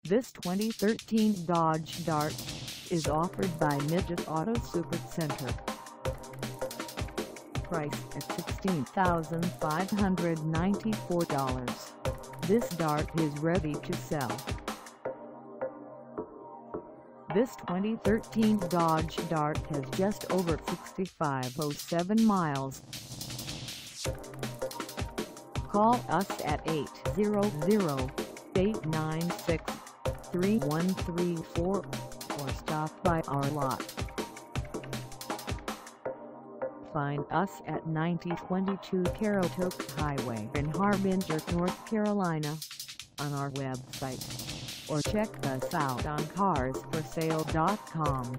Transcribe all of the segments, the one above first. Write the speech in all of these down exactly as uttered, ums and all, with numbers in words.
This twenty thirteen Dodge Dart is offered by Midgette Auto Supercenter. Priced at sixteen thousand five hundred ninety-four dollars, this Dart is ready to sell. This twenty thirteen Dodge Dart has just over sixty-five thousand seven miles. Call us at eight hundred, eight nine six, three one three four or stop by our lot. Find us at ninety twenty-two CARATOKE Highway in Harbinger, North Carolina, on our website, or check us out on cars for sale dot com.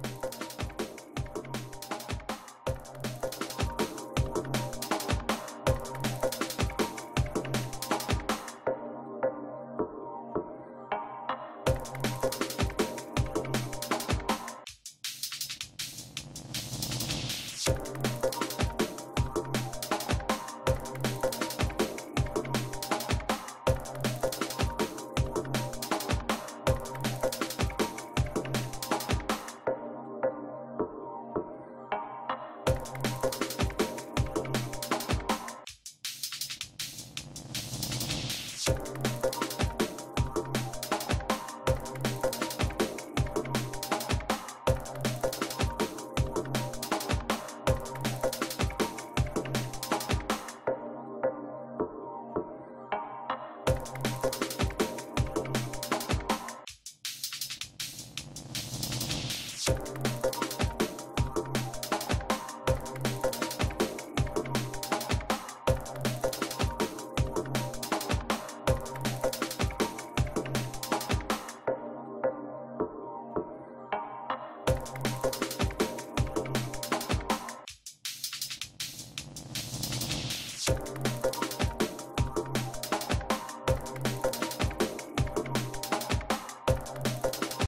You